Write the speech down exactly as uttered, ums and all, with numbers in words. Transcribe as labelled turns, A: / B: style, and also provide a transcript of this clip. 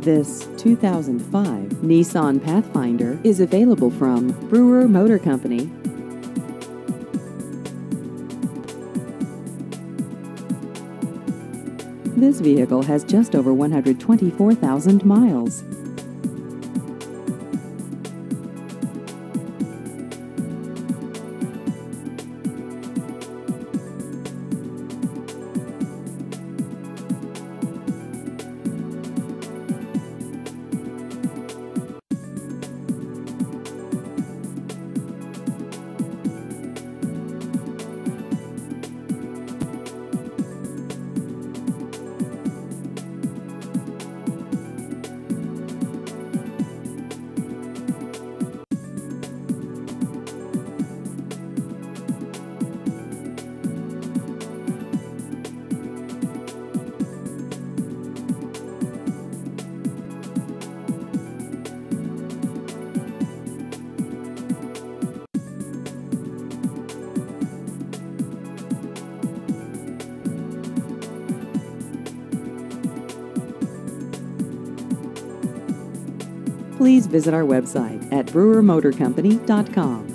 A: This two thousand five Nissan Pathfinder is available from Brewer Motor Company. This vehicle has just over one hundred twenty-four thousand miles. Please visit our website at brewer motor company dot com.